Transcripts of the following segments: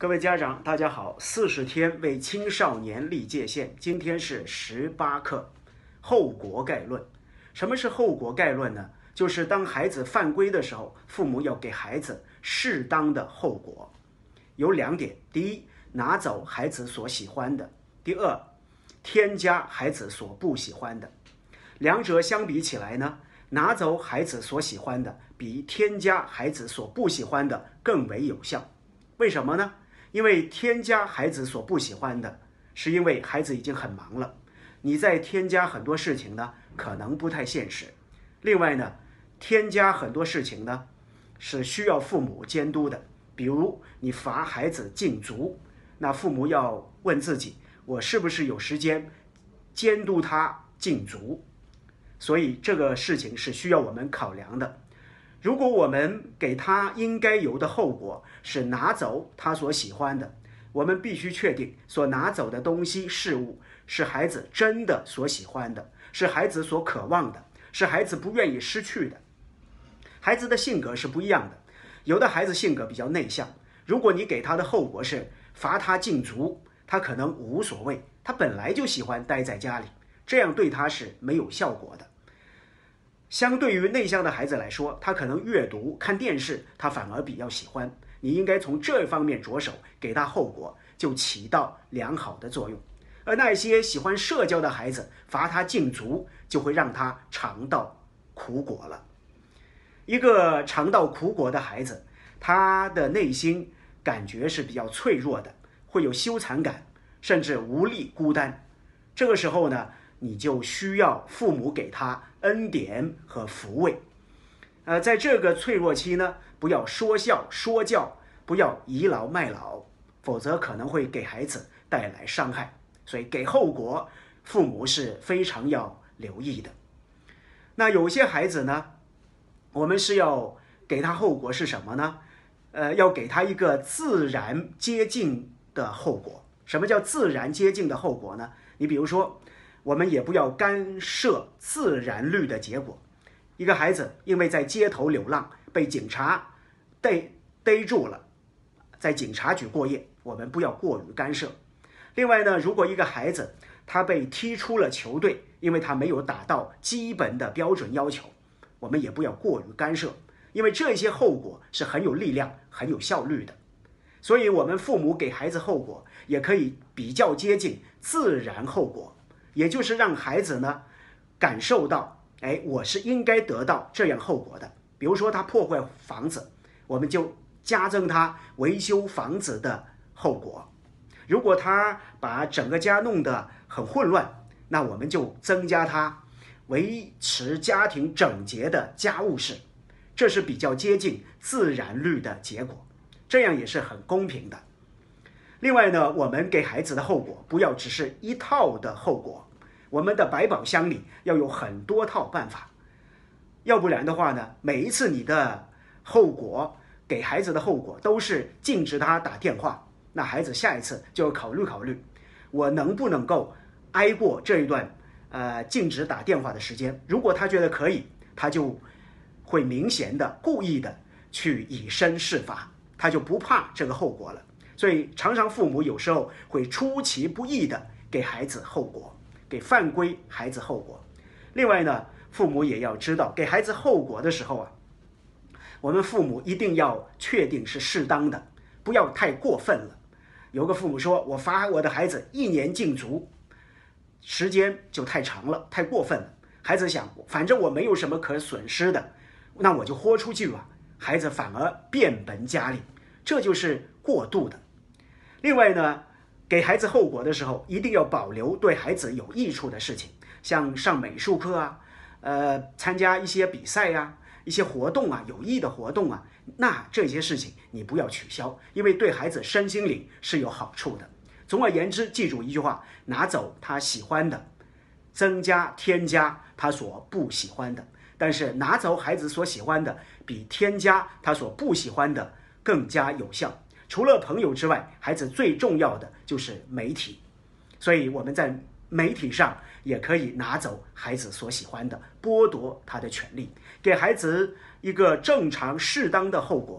各位家长，大家好。40天为青少年立界限，今天是18课，后果概论。什么是后果概论呢？就是当孩子犯规的时候，父母要给孩子适当的后果。有2点：第一，拿走孩子所喜欢的；第二，添加孩子所不喜欢的。两者相比起来呢，拿走孩子所喜欢的比添加孩子所不喜欢的更为有效。为什么呢？因为添加孩子所不喜欢的，是因为孩子已经很忙了，你再添加很多事情呢，可能不太现实。另外呢，添加很多事情呢，是需要父母监督的。比如你罚孩子禁足，那父母要问自己，我是不是有时间监督他禁足？所以这个事情是需要我们考量的。如果我们给他应该有的后果是拿走他所喜欢的，我们必须确定所拿走的东西事物是孩子真的所喜欢的，是孩子所渴望的，是孩子不愿意失去的。孩子的性格是不一样的，有的孩子性格比较内向，如果你给他的后果是罚他禁足，他可能无所谓，他本来就喜欢待在家里，这样对他是没有效果的。相对于内向的孩子来说，他可能阅读、看电视，他反而比较喜欢。你应该从这方面着手，给他后果，就起到良好的作用。而那些喜欢社交的孩子，罚他禁足，就会让他尝到苦果了。一个尝到苦果的孩子，他的内心感觉是比较脆弱的，会有羞惭感，甚至无力、孤单。这个时候呢，你就需要父母给他恩典和抚慰。在这个脆弱期呢，不要说笑说教，不要倚老卖老，否则可能会给孩子带来伤害。所以给后果，父母是非常要留意的。那有些孩子呢，我们是要给他后果是什么呢？要给他一个自然接近的后果。什么叫自然接近的后果呢？你比如说，我们也不要干涉自然律的结果。一个孩子因为在街头流浪，被警察逮住了，在警察局过夜，我们不要过于干涉。另外呢，如果一个孩子他被踢出了球队，因为他没有达到基本的标准要求，我们也不要过于干涉，因为这些后果是很有力量、很有效率的。所以我们父母给孩子后果，也可以比较接近自然后果，也就是让孩子呢感受到，我是应该得到这样后果的。比如说他破坏房子，我们就加增他维修房子的后果。如果他把整个家弄得很混乱，那我们就增加他维持家庭整洁的家务事。这是比较接近自然律的结果，这样也是很公平的。另外呢，我们给孩子的后果不要只是一套的后果，我们的百宝箱里要有很多套办法。要不然的话呢，每一次你的后果给孩子的后果都是禁止他打电话，那孩子下一次就要考虑，我能不能够挨过这一段禁止打电话的时间。如果他觉得可以，他就会明显的故意的去以身试法，他就不怕这个后果了。所以常常父母有时候会出其不意的给孩子后果，给犯规孩子后果。另外呢，父母也要知道，给孩子后果的时候我们父母一定要确定是适当的，不要太过分了。有个父母说，我罚我的孩子1年禁足，时间就太长了，太过分了。孩子想，反正我没有什么可损失的，那我就豁出去吧。孩子反而变本加厉，这就是过度的。另外呢，给孩子后果的时候，一定要保留对孩子有益处的事情，像上美术课参加一些比赛一些活动有益的活动那这些事情你不要取消，因为对孩子身心灵是有好处的。总而言之，记住一句话，拿走他喜欢的，添加他所不喜欢的。但是拿走孩子所喜欢的，比添加他所不喜欢的更加有效。除了朋友之外，孩子最重要的就是媒体，所以我们在媒体上也可以拿走孩子所喜欢的，剥夺他的权利，给孩子一个正常适当的后果，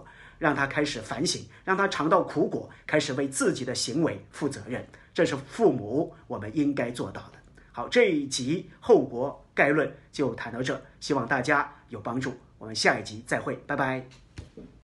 让他开始反省，让他尝到苦果，开始为自己的行为负责任。这是父母我们应该做到的。好，这一集后果概论就谈到这，希望大家有帮助。我们下一集再会，拜拜。